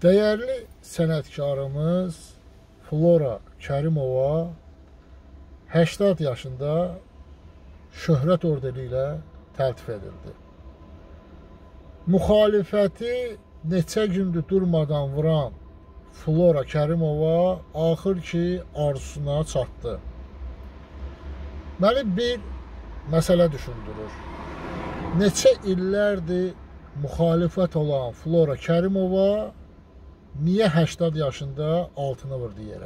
Dəyərli sənətkarımız Flora Kərimova 80 yaşında şöhrət ordeni ilə təltif edildi. Müxalifəti neçə gündür durmadan vuran Flora Kərimova axır ki arzusuna çatdı. Məni bir məsələ düşündürür. Neçə illərdir müxalifət olan Flora Kərimova niyə 80 yaşında altını vurdu yerə?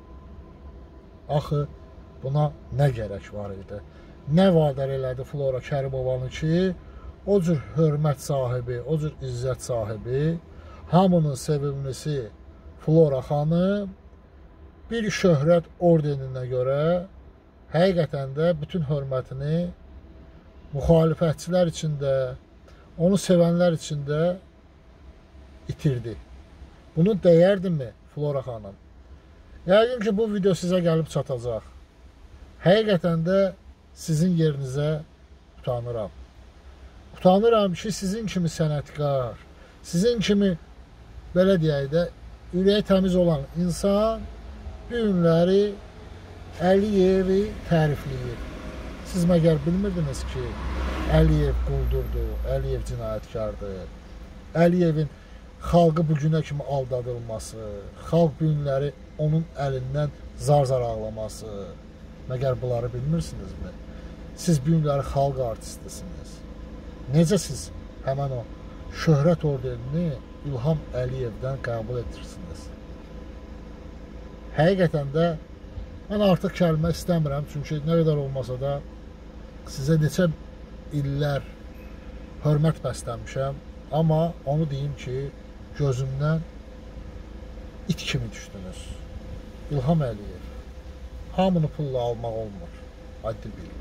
Axı buna nə gərək var idi? Nə vadar elədi Flora Kərimovanı ki, o cür hörmət sahibi, o cür izzət sahibi, hamının sevimlisi Flora xanım bir şöhrət ordeninə görə həqiqətən də bütün hörmətini müxalifətçilər içində, onu sevənlər içində itirdi. Bunu dəyərdimi Flora xanım? Yəqin ki, bu video sizə gəlib çatacaq. Həqiqətən də sizin yerinizə utanıram. Utanıram ki, sizin kimi sənətkar, sizin kimi, belə deyək də, ürəyi təmiz olan insan bu günləri Əliyevi tərifləyir. Siz məgər bilmirdiniz ki, Əliyev quldurdur, Əliyev cinayətkardır, Əliyevin xalqı bugünə kimi aldadılması, xalq bu günləri onun əlindən zar-zar ağlaması, məgər bunları bilmirsinizmi? Siz bu günləri xalq artistisiniz. Necə siz həmən o şöhrət ordenini İlham Əliyevdən qəbul edirsiniz? Həqiqətən də mən artıq kəlmə istəmirəm, çünki nə qədər olmasa da sizə neçə illər hörmət bəsləmişəm, amma onu deyim ki, gözümdən it kimi düşdünüz. İlham Əliyev, hamını pulla almaq olmur, addi bil.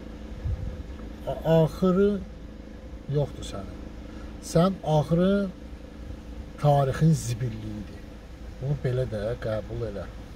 Axırı yoxdur sənin. Sən axırın tarixin zibilliyidir. Bunu belə də qəbul elə.